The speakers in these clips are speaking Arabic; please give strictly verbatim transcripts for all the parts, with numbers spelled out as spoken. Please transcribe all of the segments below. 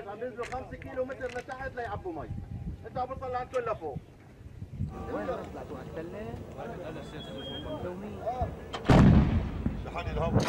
عم بينزلوا خمسة كيلو متر لتحت ليعبوا مي. انتوا عم بتصل عندكم لفوق. وين طلعتوا على التلة؟ هذا السياسة اليومية. لحد الهواء.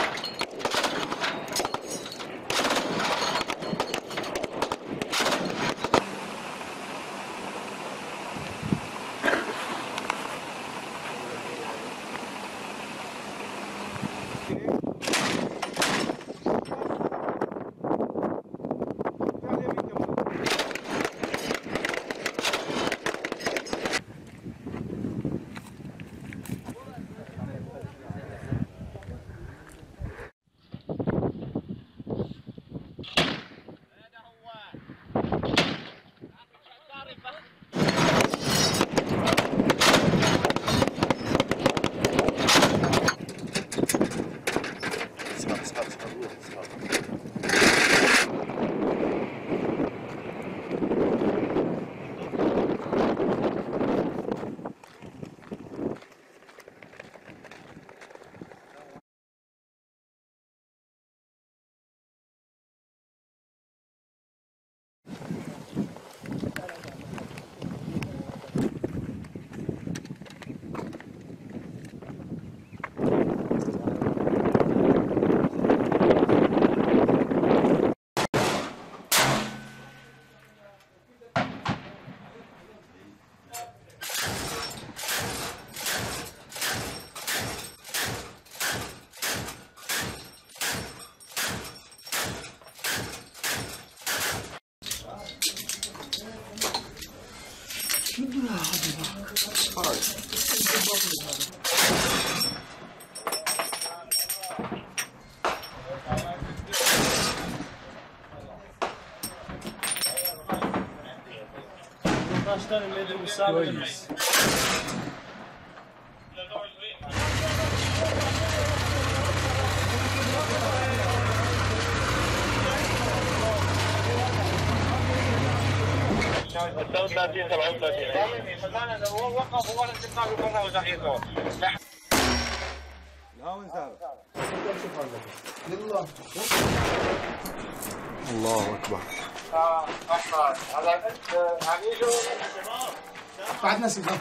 كويس. ثلاثين سبعة وثلاثين وقف هو الانتقال وقف وزعيته. الهاون زاد. الله اكبر. بعد ناس يفهم.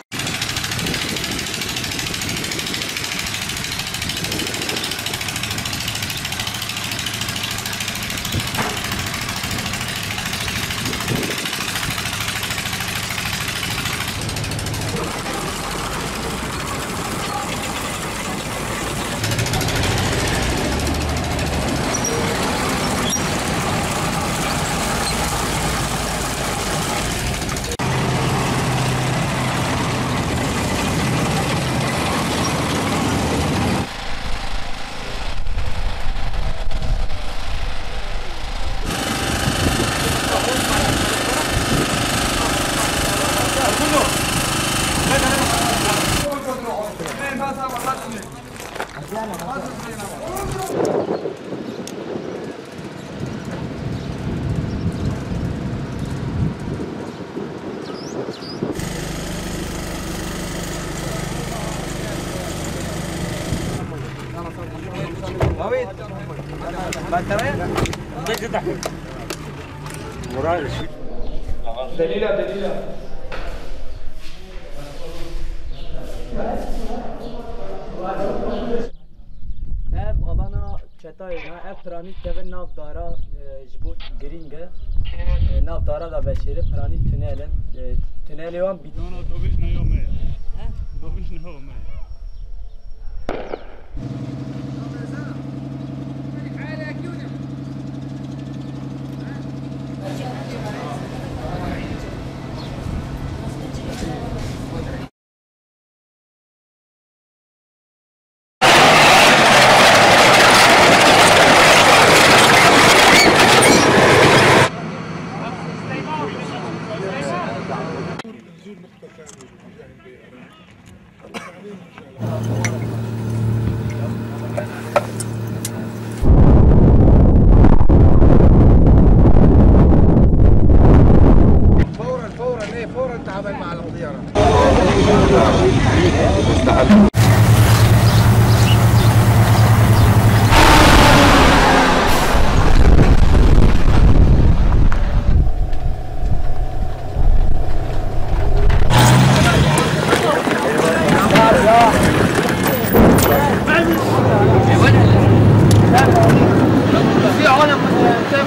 دليلة دليلة ev alana çetayına ev pranit kevin navdara jibut geringe navdara da beşeri pranit tünelin tüneli wan bit. No no dobiş ne yok mu? He? Dobiş ne yok mu? زور نقطة ثانية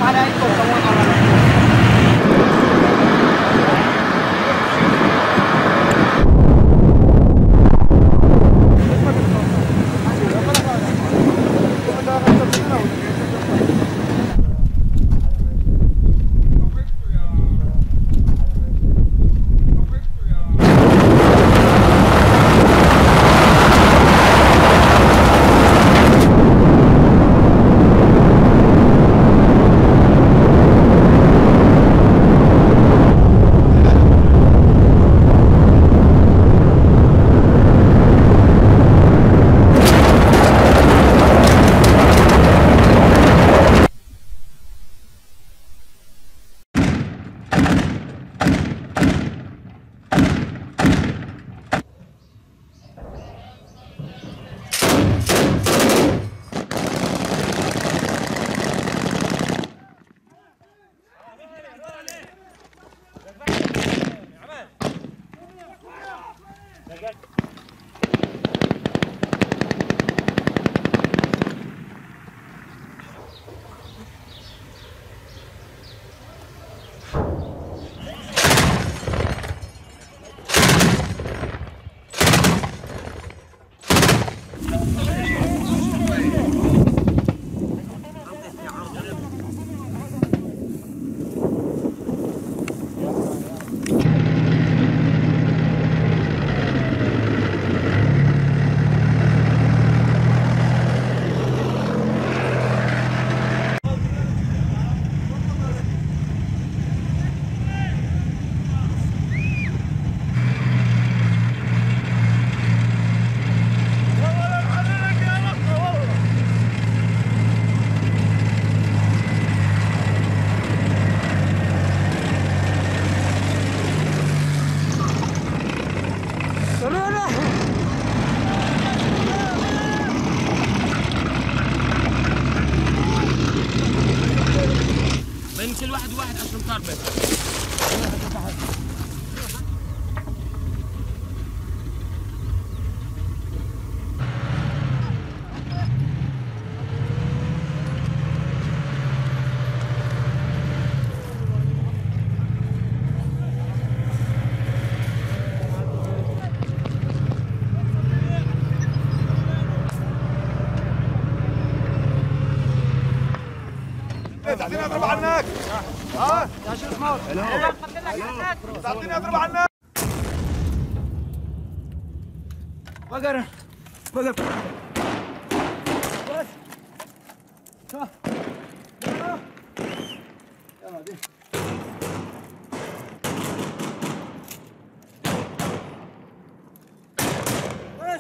تعطيني اضرب عنك. ها يا شو اسمه؟ تعطيني اضرب عنك. بقر بقر بس ها يلا دي بس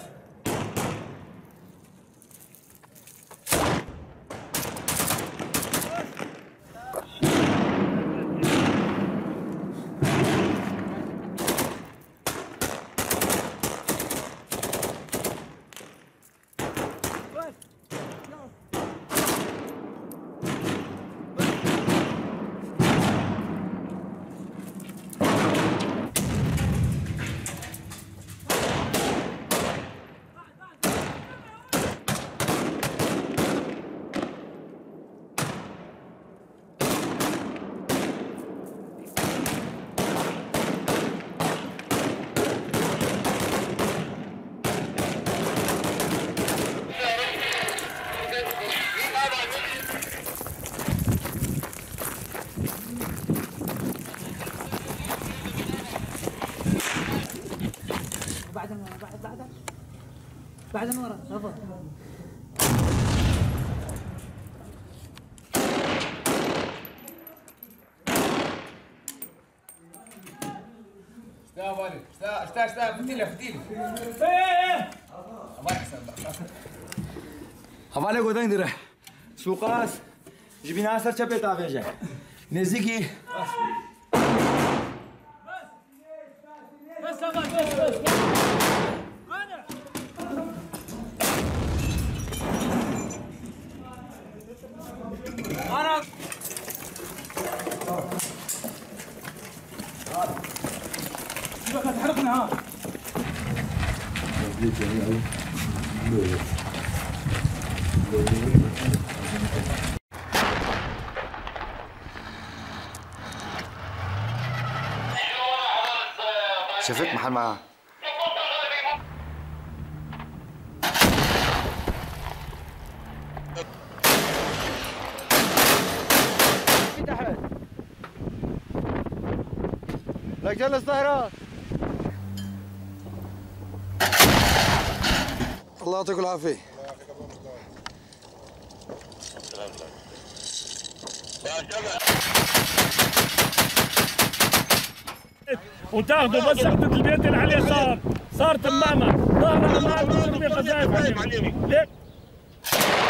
بعدين ورا بعد بعدين بعدين ورا رفض اشتا والد اشتا اشتا اشتا فتيلة فتيلة الله يحسن حواله گودن دیره سوقاس جبینا سر چپه تاویجه نزدیکی بس بس بس بس انا شو تحرقنا ها شفت محل معاه. تحت لك جلس ظهرك. الله يعطيكم العافية. وتاخذوا بس اخذت البيت اللي عليه صار صار تماما ظهرنا معك تشربي قذائف عليك.